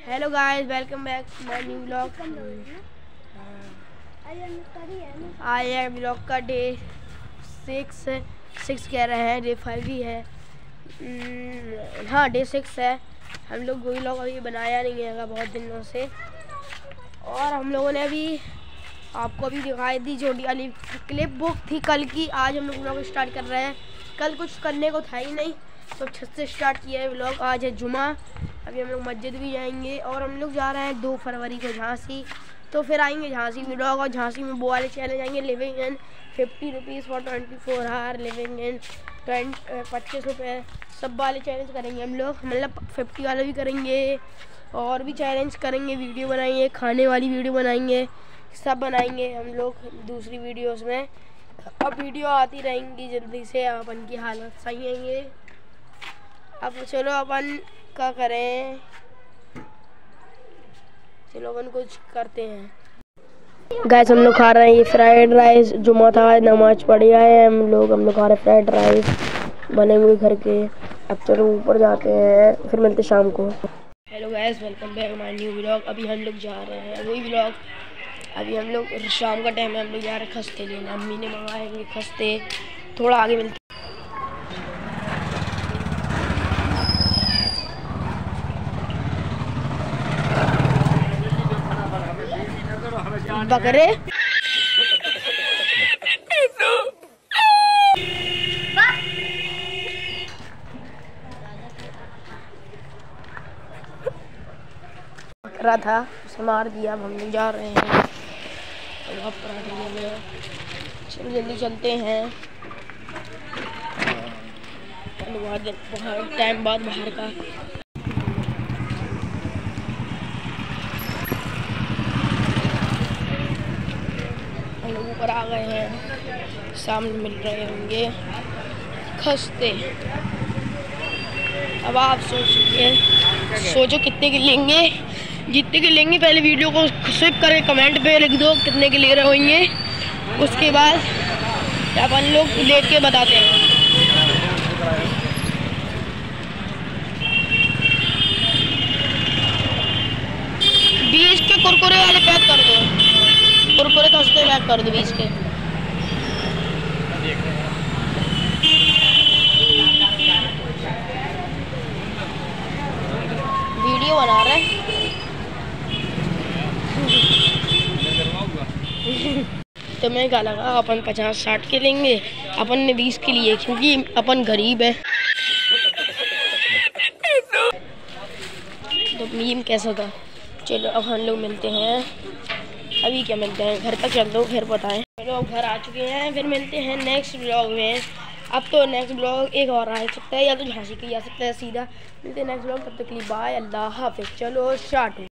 Hello guys, welcome back to my new vlog. आज है vlog का डे 6 कह रहे हैं, डे 5 ही है। हाँ, डे 6 है। हम लोग कोई व्लॉग अभी बनाया नहीं है बहुत दिनों से, और हम लोगों ने अभी आपको अभी दिखाई दी छोटी वाली क्लिप बुक थी कल की। आज हम लोग व्लॉग स्टार्ट कर रहे हैं। कल कुछ करने को था ही नहीं, तो छत से स्टार्ट किया है व्लॉग। आज है जुमा, अभी हम लोग मस्जिद भी जाएंगे, और हम लोग जा रहे हैं 2 फरवरी को झांसी। तो फिर आएंगे झांसी व्लॉग, और झांसी में वो वाले चैलेंज आएंगे, living in 50 rupees for 24 hour, living in 25 रुपये, सब वाले चैलेंज करेंगे हम लोग। मतलब 50 वाले भी करेंगे, और भी चैलेंज करेंगे, वीडियो बनाएंगे, खाने वाली वीडियो बनाएंगे, सब बनाएंगे हम लोग दूसरी वीडियोस में। अब वीडियो आती रहेंगी जल्दी से। अपन की हालत सही है। अब चलो अपन क्या करें, चलो अपन कुछ करते हैं। गाइस, हम लोग खा रहे हैं ये फ्राइड राइस। जुम्मा था, नमाज पढ़ आए हम लोग खा रहे फ्राइड राइस बने हुए घर के। अब चलो ऊपर जाते हैं, फिर मिलते शाम को। Hello guys, welcome back my new vlog. अभी हम लोग जा रहे हैं वही व्लॉग। अभी हम लोग शाम का टाइम है, हम लोग जा रहे हैं खस्ते लेने। अम्मी ने मंगाएंगे खस्ते, थोड़ा आगे मिलते। बकरे बकरा था, उसे मार दिया। अब हम लोग जा रहे हैं चलो जल्दी चलते हैं। बहुत टाइम बाद बाहर का हम लोग ऊपर आ गए हैं, सामने मिल रहे होंगे खस्ते। अब आप सोचो कितने के लेंगे, जितने के लेंगे। पहले वीडियो को स्विप करके कमेंट पे लिख दो कितने के ले रहे होंगे, उसके बाद अपन लोग लेट के बताते हैं। बीस के कुरकुरे वाले पैक कर दो, कुरकुरे खस्ते पैक कर दो 20 के। वीडियो बना रहे हैं। तो मैं क्या लगा, अपन 50-60 के लेंगे, अपन ने 20 के लिए, क्योंकि अपन गरीब है। तो मीम कैसा था। चलो अब हम लोग मिलते हैं। अभी क्या मिलते हैं, घर तक चल दो फिर बताएं। चलो अब घर आ चुके हैं, फिर मिलते हैं नेक्स्ट ब्लॉग में। अब तो नेक्स्ट ब्लॉग एक और आ सकता है, या तो झांसी के जा सकता है सीधा। मिलते हैं नेक्स्ट ब्लॉग, तब तक के लिए बाय, अल्लाह हाफिज़। चलो स्टार्ट।